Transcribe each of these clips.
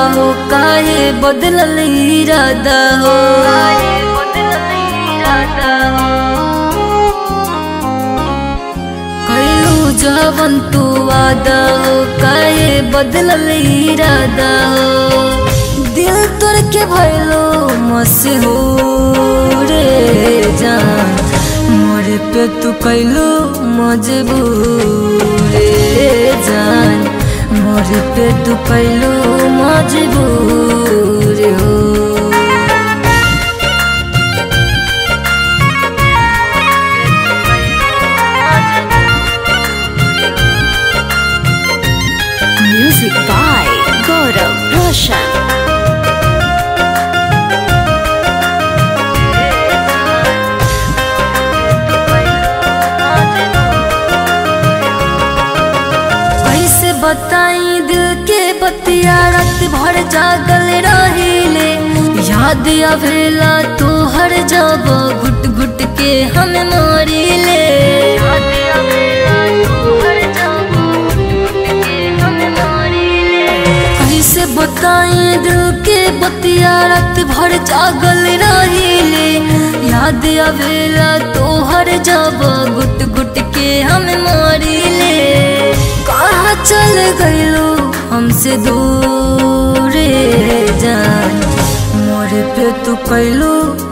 हो काहे बदलल इरादा हो, कैलू जवन तू वादा हो काहे बदलल इरादा हो। दिल तोड़ के भइलो मशहूर जान, मोरे पे तू कैलू मजबूर जान, मोरे पे तू कैलू मजबूर हो। Music by Gaurav Roshan. बताई दिल के बतिया रात भर जागल रहिले, याद आवेला तो हर जब घुट घुट के हम मरिले, कैसे बताई दिल के बतिया रात भर जागल रहिले, याद आवेला तो हर जब घुट घुट के हम मरिले। कहाँ चल गइलो हमसे दूर जान, मोरे पे तू कैलू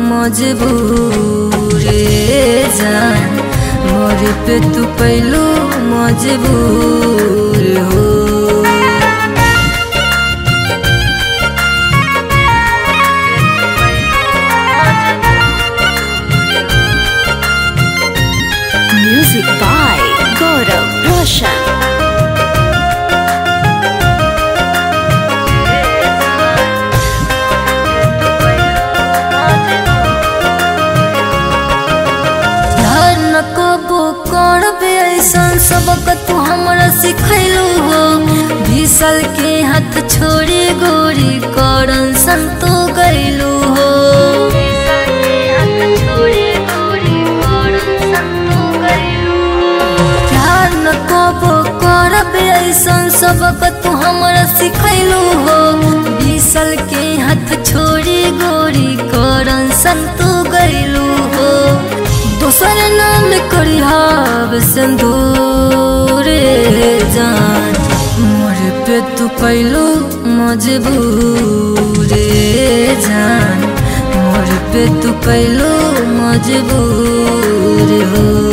मजबूर जान, मोरे पे तू कैलू मजबूर हो। Music by Gaurav Roshan. सबक तू हमरा सिखैलू हो, भीसल के हाथ छोड़ी गोरी करन सन तो गैलू हो। प्यार न कबो करब ऐसन सबक तू हमरा सिखैलू हो, भीसल के हाथ छोड़ी गोरी करन सन तो गैलू हो। दोसर नाम करिहाब सिंदूर जान, मोरे पे तू कैलू मजबूर जान, मोरे पे तू कैलू मजबूर हो।